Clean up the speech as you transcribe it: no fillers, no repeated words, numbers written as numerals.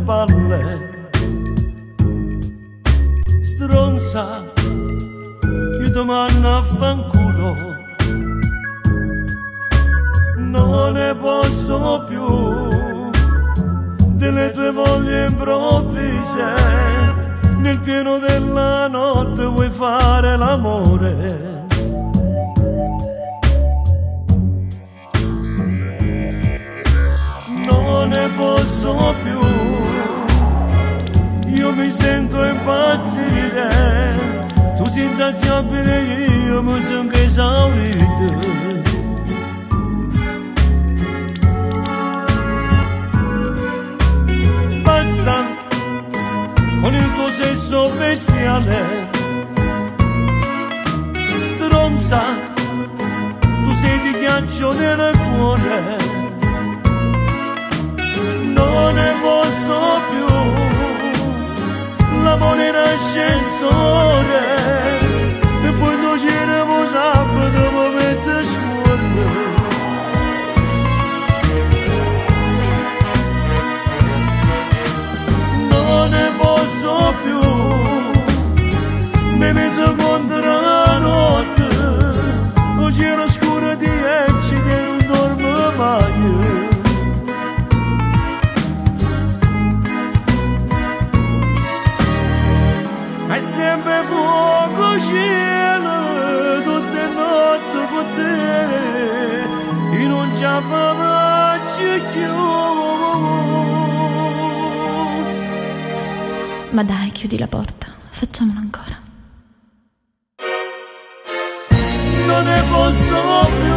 palle. Stronza, io domani a fanculo, non ne posso più delle tue voglie improvvise. Nel pieno della notte vuoi fare l'amore. Non ne posso più, io mi sento impazzire. Tu sei insaziabile, io mi sono esaurito. Basta con il tuo sesso bestiale. Stronza, tu sei di ghiaccio nel cuore. Non ne posso più, l'amore in ascensore e poi noi giriamo sabato mi mette scuola. Non ne posso più, mi messo contro la notte, lo giro scuro di ecci che non dormo mai. È sempre fuoco cielo, tutte notti con te, e non ci faccio più. Ma dai, chiudi la porta, facciamolo ancora. Non ne posso più.